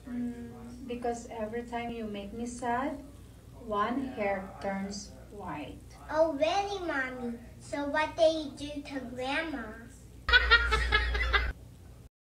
Because every time you make me sad, one hair turns white. Oh, really, Mommy? So what did you do to Grandma?